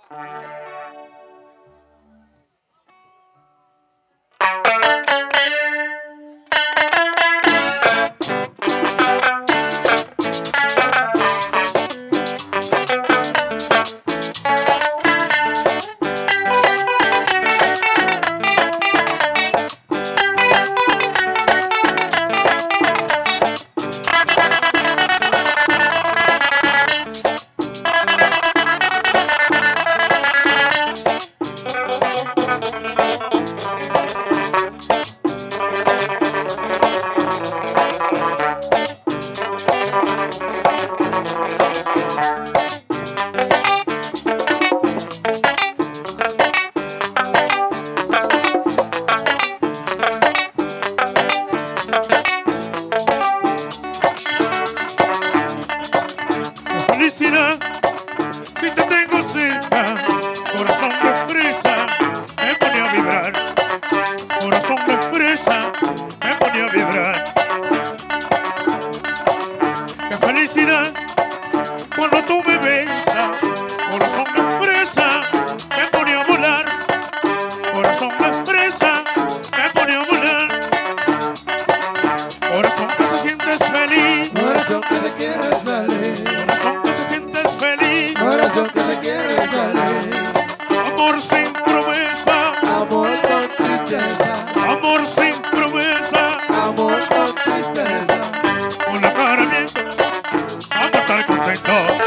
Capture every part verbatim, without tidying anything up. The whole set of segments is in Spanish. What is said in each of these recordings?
Felicidad, si te tengo cerca, corazón me expresa, me pone a vibrar. Corazón me expresa, me pone a vibrar. Qué felicidad, cuando tú me besas. Corazón me expresa, me pone a volar. Corazón me expresa, me pone a volar. Corazón que se sientes feliz, Corazón que le quieres salir, corazón que le quieres salir. Amor sin promesa, amor con tristeza, amor sin promesa, amor con tristeza. con la cara abierta, vamos a estar contentos.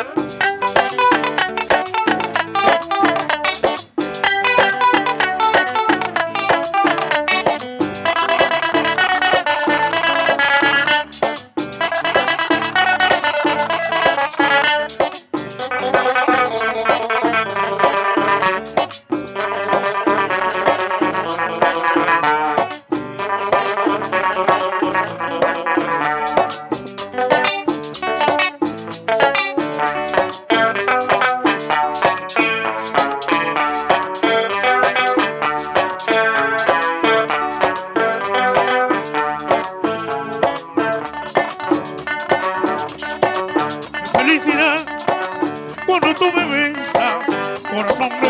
Felicidad, cuando tú me besas, corazón me